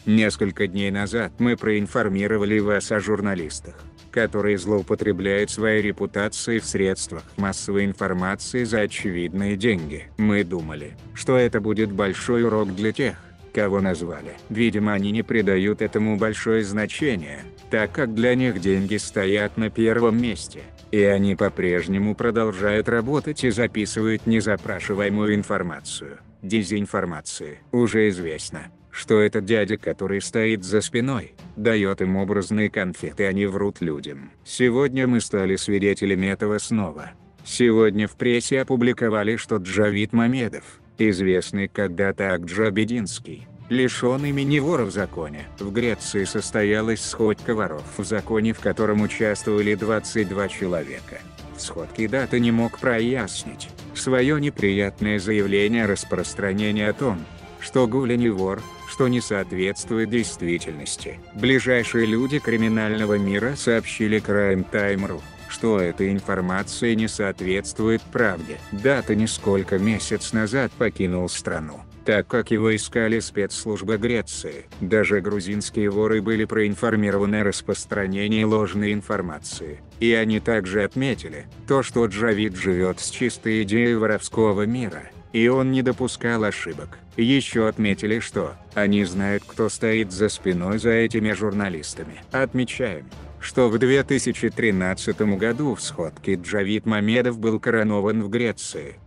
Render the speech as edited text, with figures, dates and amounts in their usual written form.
Несколько дней назад мы проинформировали вас о журналистах, которые злоупотребляют своей репутацией в средствах массовой информации за очевидные деньги. Мы думали, что это будет большой урок для тех, кого назвали. Видимо, они не придают этому большое значение, так как для них деньги стоят на первом месте, и они по-прежнему продолжают работать и записывают незапрашиваемую информацию, дезинформацию. Уже известно, что этот дядя, который стоит за спиной, дает им образные конфеты, они врут людям. Сегодня мы стали свидетелями этого снова. Сегодня в прессе опубликовали, что Джавид Мамедов, известный когда-то Акджабединский, лишен имени вора в законе. В Греции состоялась сходка воров в законе, в котором участвовали 22 человека. В сходке Дата не мог прояснить свое неприятное заявление о распространении о том, что Гуля не вор, что не соответствует действительности. Ближайшие люди криминального мира сообщили Crime Time.ru, что эта информация не соответствует правде. Дата несколько месяцев назад покинул страну, так как его искали спецслужбы Греции. Даже грузинские воры были проинформированы о распространении ложной информации. И они также отметили то, что Джавид живет с чистой идеей воровского мира, и он не допускал ошибок. Еще отметили, что они знают, кто стоит за спиной за этими журналистами. Отмечаем, что в 2013 году в сходке Джавид Мамедов был коронован в Греции.